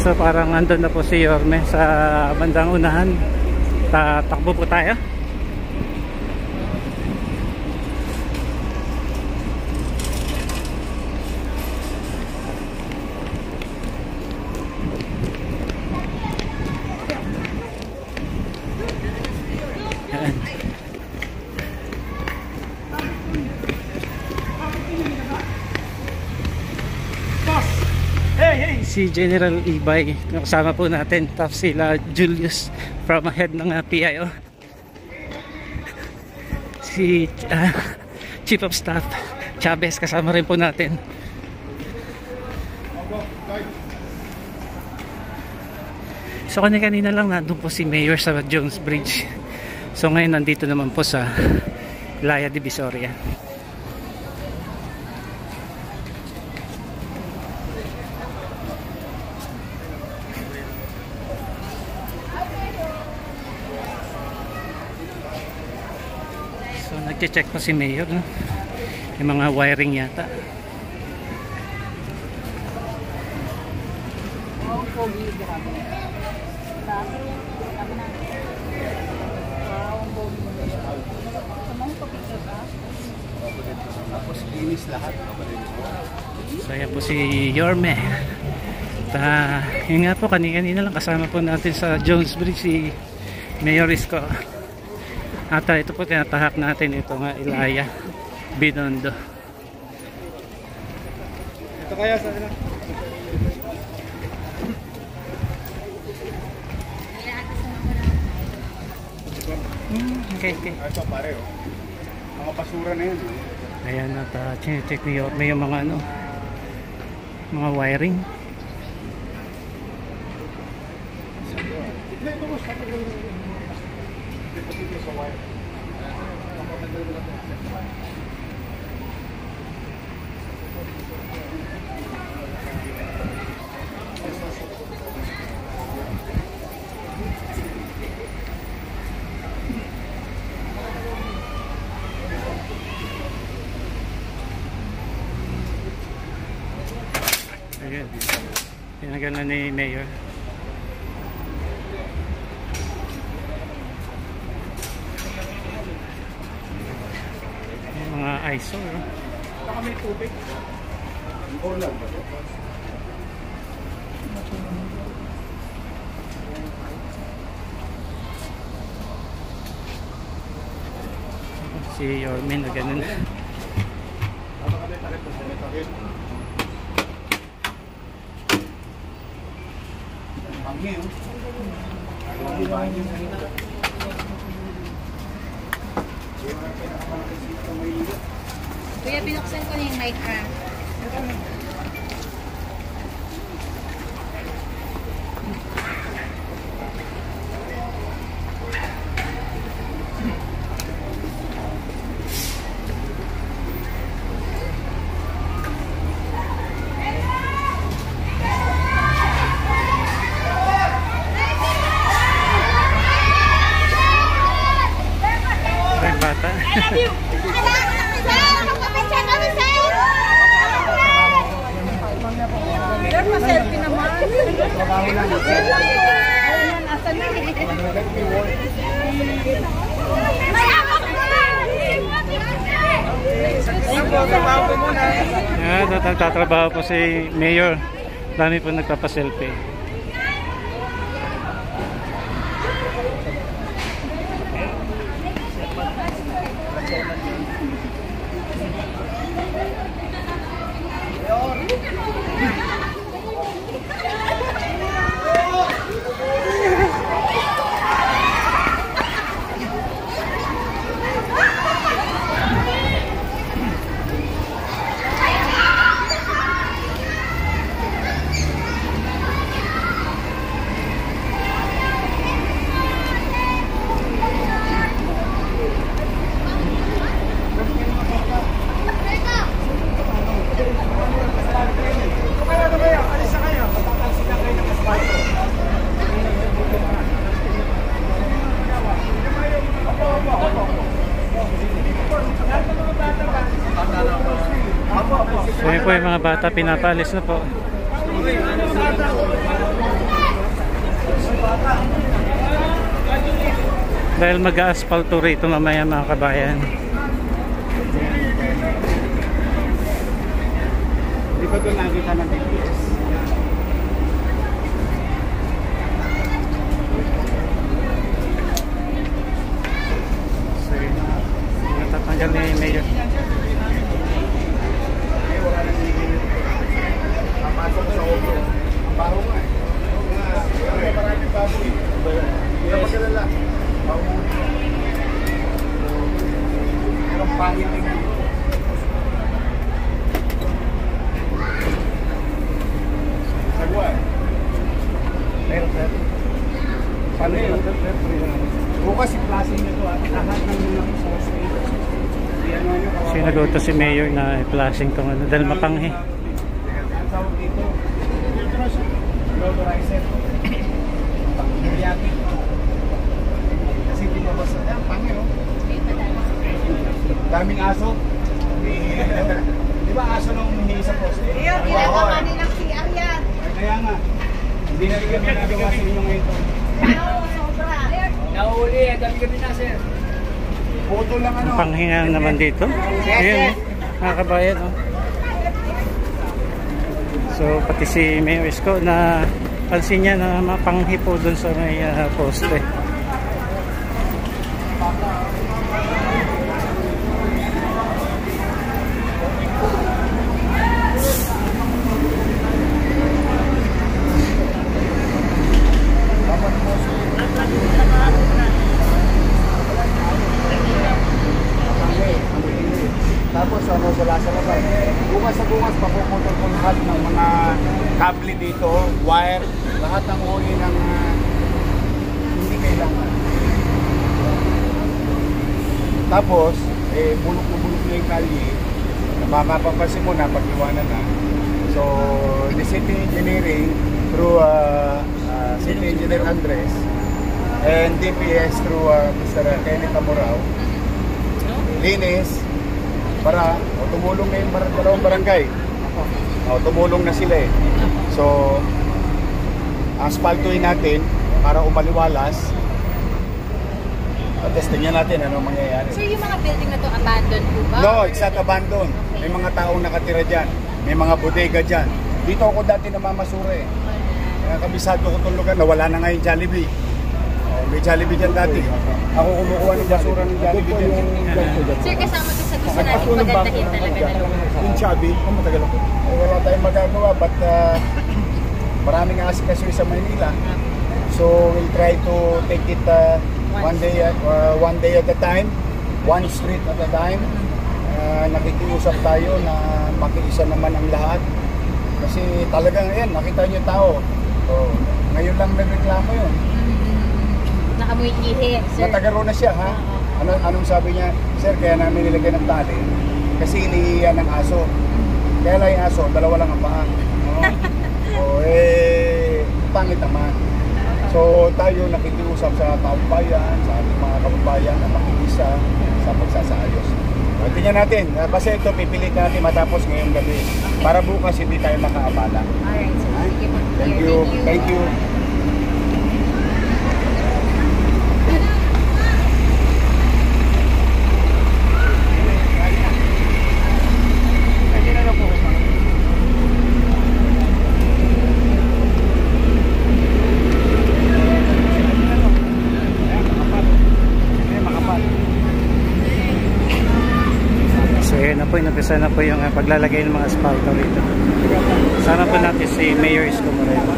So parang andun na po si Yorme sa bandang unahan. Tatakbo po tayo. Si General Ibay kasama po natin, tapos sila Julius from ahead ng PIO, si Chief of Staff Chavez kasama rin po natin. So kanina lang nandun po si Mayor sa Jones Bridge, so ngayon nandito naman po sa Ilaya Divisoria. Nag-check po si Mayor, no? Yung mga wiring yata. So ayan po si Yorme. Yun nga po, kanina lang kasama po natin sa Jones Bridge si Mayor Isko. At ito po tinatahak natin, ito nga Ilaya Binondo. Ito kaya sa kanila. Okay. Ito pare, oh. Mga basura na yun. Ayan, at check ni Yorme yung mga mga wiring. Ayan, pinagana ni Mayor. Mga ISO, no? Baka may tubig. Si Yorme na ganun. Kuya, binuksan ko na yung mic, ha? Bata. Selfie naman. Nagtatrabaho po si Mayor. Dami po nagpapaselfie. So yun po yung mga bata, pinapalis na po. Dahil mag-asphalto rito mamaya mga kabayan. Di ba doon nakita ng TPS? So, natatanggal ni Mayor. Papasok sa ulo. Ang baho nga eh. Maraming bago eh. Hindi na magkalala. Ang pangit din yan. Sagwa eh. Meron sir. Paano yun? Bukas i-plasing nito at lahat ng mga sauce nito. Sinagoto si Mayor na i-flashing tong ano dahil mapanghi. Ang tawag dito, deodorizer. Kuryente. Kasi di ba basta, ang panghi oh. Daming aso. Di ba aso nung hindi sa poste? Iyo, ginagawa nilang CR yan. Kaya nga, hindi na rin kami nagawa sa inyo ngayon. Oo, sobra. Nahuli, dami kami na sir. Photo lang ano. Panghinga naman dito. Ayun, mga kabayan. Oh. So, pati si Mayor Isko na pansin niya na mapanghi po dun sa may poste. Tapos ano wala sa labas. Bukas sa bukas papuputol ko lahat ng mga kable dito, wire, lahat ng uri ng hindi kailangan. Tapos, bulok na yung kalye. Mapapansin mo na pag-iwanan na. So, the city engineering through City Engineer Andres and DPS through Mr. Kenneth Amorao. Linis para tumulong na yung dalawang barangay. Tumulong na sila eh. So, asphaltoin natin para umaliwalas. At tingnan natin ano mangyayari. So yung mga building na to abandoned po ba? No, it's not abandoned. May mga taong nakatira dyan. May mga bodega dyan. Dito ako dati namamasura eh. Kaya kabisado ko itong lugar. Nawala na nga yung Jollibee. May Jollibee dyan dati. Ako kumukuha ng basura ng Jollibee dyan. Sir, kasama to sa gusto natin pagandahin talaga na lugar. Yung chubby, matagal ako. Wala tayong magagawa but maraming asikaso sa Maynila. So we'll try to take it one day at a time, one street at a time. Nakikiusap tayo na makiisa naman ang lahat. Kasi talagang yan, nakita niyo tao. So, ngayon lang nagreklamo yun. Nakamoy ihi, sir. Natagaro na siya, ha? Anong sabi niya? Sir, kaya namin nilagyan ng tali kasi iniiyan ng aso. Kaya lang yung aso, dalawa lang ang paa. Pangit naman. So tayo nakikiusap sa taong bayan, sa ating mga kababayan na makiisa sa pagsasaayos. Tingnan natin, kasi ito pipilit natin matapos ngayong gabi para bukas hindi tayo makaabala. Alright, sir. Thank you. Thank you. Napisa na po yung paglalagay ng mga asphalto rito. Sana po natin si Mayor Isko Moreno.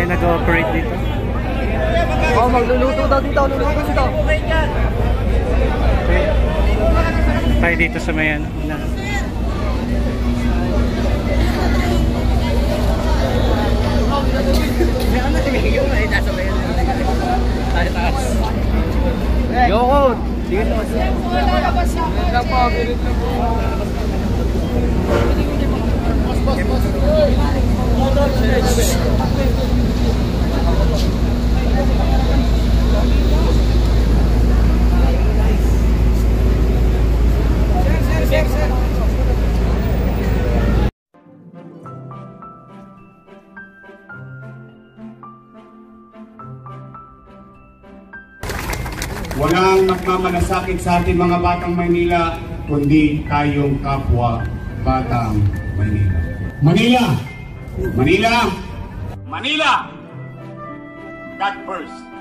yung nag-ooperate dito. Oh, magluluto daw dito. Luluto dito. Tayo dito sa may ano. Yoko! Sige na. Lang po, birit lang po. Sir. Walang nagmamalasakit sa ating mga batang Maynila, kundi tayong kapwa batang Maynila. Manila! Manila! Manila! God first!